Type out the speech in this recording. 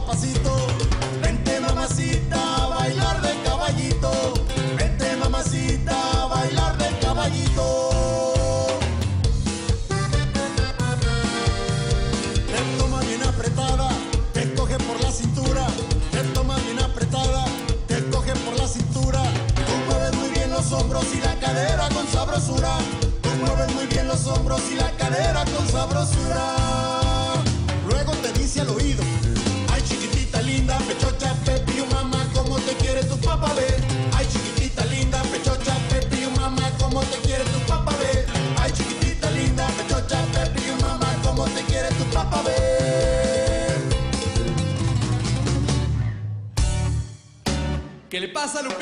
pasito. Vente mamacita a bailar de caballito. Vente mamacita a bailar de caballito. Te toma bien apretada, te coge por la cintura. Te toma bien apretada, te coge por la cintura. Tú mueves muy bien los hombros y la cadera con sabrosura. Tú mueves muy bien los hombros y la cadera con sabrosura. Luego te dice al oído: ay chiquitita linda, pechocha, pepi, mamá, cómo te quiere tu papá, ve. Ay chiquitita linda, pechocha, pepi, mamá, cómo te quiere tu papá, ve. Ay chiquitita linda, pechocha, pepi, mamá, cómo te quiere tu papá, ve. ¿Qué le pasa a Lupita?